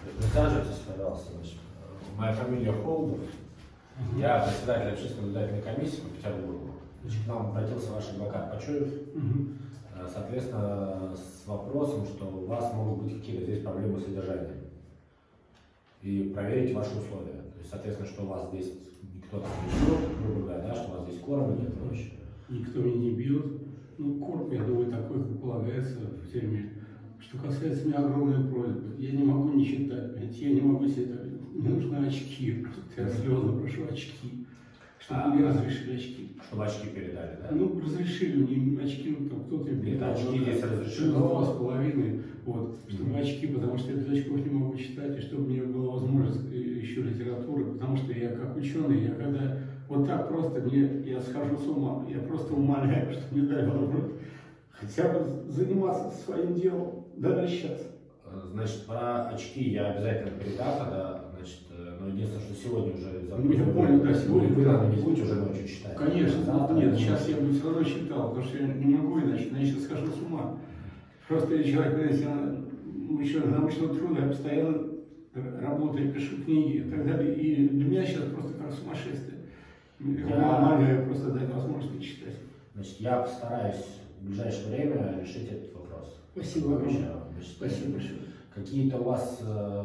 Присаживайтесь, пожалуйста. Значит, моя фамилия Холдов. Я председатель общественной наблюдательной комиссии по Петербургу. Значит, к нам обратился ваш адвокат Почуев, соответственно, с вопросом, что у вас могут быть какие-то здесь проблемы с содержанием. И проверить ваши условия. То есть, соответственно, что у вас здесь никто там не бьет, грубо говоря, да, что у вас здесь корм нет и прочее. Никто меня не бьет. Ну, корм, я думаю, такой, как полагается в тюрьме. Что касается меня, огромная просьба. Я не могу не читать, я не могу читать. Мне нужны очки. Я слезно прошу очки. Чтобы мне разрешили очки. Чтобы очки передали, да? Ну, разрешили мне очки, там кто-то мне передал. Очки здесь разрешили. 2,5. Вот, чтобы очки, потому что я без очков не могу читать, и чтобы у меня была возможность еще литературы, потому что я как ученый, я когда вот так просто я схожу с ума, я просто умоляю, чтобы мне дали возможность хотя бы заниматься своим делом, даже сейчас. Значит, про очки я обязательно передам тогда, значит, но единственное, что сегодня уже... Я понял, да, сегодня вы, наверное, не будете уже ночью читать? Конечно, завтра, нет, сейчас я бы все равно читал, потому что я не могу иначе схожу с ума. Просто я человек, знаете, еще научного труда, я постоянно работаю, пишу книги и так далее, и для меня сейчас просто как сумасшествие. Я умоляю просто дать возможность читать. Значит, я постараюсь в ближайшее время решить этот вопрос. Спасибо огромное. Спасибо большое. Какие-то у вас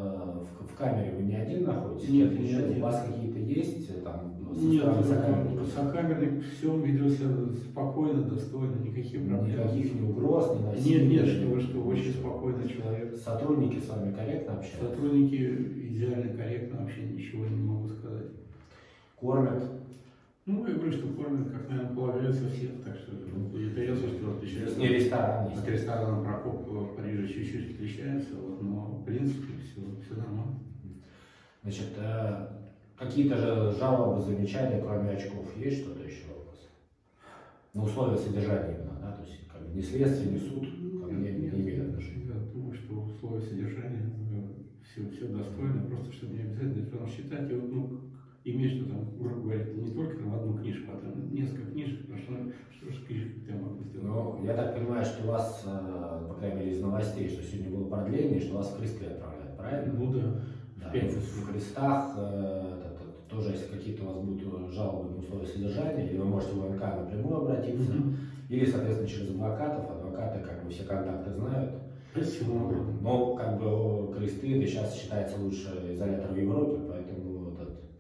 в камере вы не один находитесь? Нет, не один. У вас какие-то есть там? Нет, сокамерник все ведет себя спокойно, достойно, никаких проблем. Никаких ни угроз, ни насилия? Нет, что очень спокойный человек. Сотрудники с вами корректно общаются? Сотрудники идеально корректно, вообще ничего не могу сказать. Кормят? Ну, я говорю, что кормят, как, наверное, полагается всех, так что это ясно, что отличается. Не ресторан. От ресторана Прокоп в Париже чуть-чуть отличается, вот, но в принципе все нормально. Значит, какие-то же жалобы, замечания, кроме очков, есть что-то еще у вас? На условия содержания именно, да? То есть как бы ни следствие, ни суд ко мне не имеют отношения. Я думаю, что условия содержания все достойно, просто чтобы не обязательно, потому что считать его, ну, иметь, что там, грубо говоря, не только там одну книжку, а там несколько книжек, потому что же книжки я могу сделать. Ну, я так понимаю, что у вас, по крайней мере, из новостей, что сегодня было продление, что вас в кресты отправляют, правильно? Ну да. Да, в крестах тоже, если какие-то у вас будут жалобы на условия содержания, или вы можете в ВНК напрямую обратиться, или, соответственно, через адвокатов. Адвокаты, как бы, все контакты знают. Спасибо. Но, как бы, кресты, это сейчас считается лучший изолятор в Европе, поэтому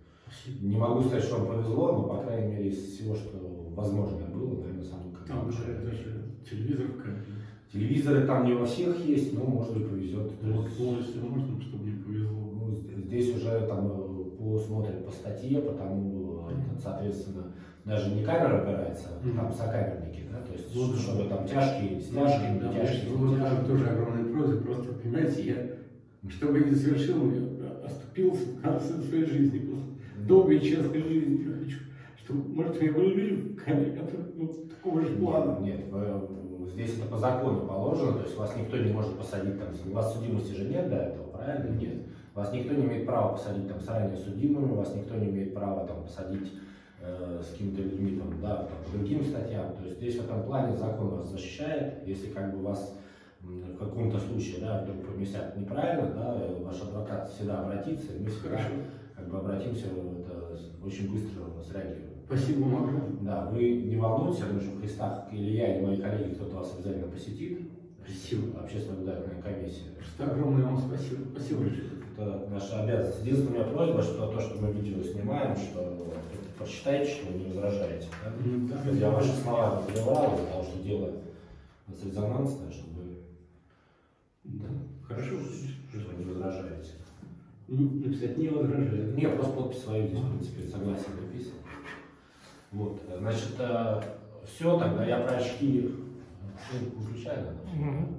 не могу сказать, что вам повезло, но, по крайней мере, из всего, что возможно было, наверное, самое как там уже даже телевизор в камере. Телевизоры там не во всех есть, но, может быть, повезет. Полностью можно, чтобы не повезло. Ну, здесь уже там смотрят по статье, потому, соответственно, даже не камера опирается, там сокамерники, да, то есть, чтобы там тяжкие, с тяжкими, да, тяжкие. Вот тоже огромная просьба, просто, понимаете, я, чтобы не совершил, я оступился в конце своей жизни, просто долгой и честной жизни, я хочу, чтобы, может, я были люди в камере, которые, такого же плана. Нет, здесь это по закону положено, то есть вас никто не может посадить, там, у вас судимости же нет до этого, правильно? Нет. Вас никто не имеет права посадить там с ранее судимыми, вас никто не имеет права там посадить с какими-то людьми там, да, там, по другим статьям. То есть здесь в этом плане закон вас защищает. Если как бы вас в каком-то случае, да, вдруг поместят неправильно, да, ваш адвокат всегда обратится, и мы всегда как бы обратимся, это очень быстро среагируем. Спасибо вам огромное. Да, вы не волнуйтесь, я думаю, что в крестах или я, или мои коллеги, кто-то вас обязательно посетит. Спасибо. Общественная наблюдательная комиссия. Просто огромное вам спасибо. Спасибо большое. Это наша обязанность. Единственная у меня просьба, что то, что мы видео снимаем, что прочитайте, что вы не возражаете. Да? Да, я ваши слова выливал, потому что дело резонансное, чтобы да. Хорошо, что вы не возражаете. Написать не возражаю. Не, просто подпись свою здесь, в принципе, согласие написано. Вот, значит, все, тогда я про очки выключаю, да?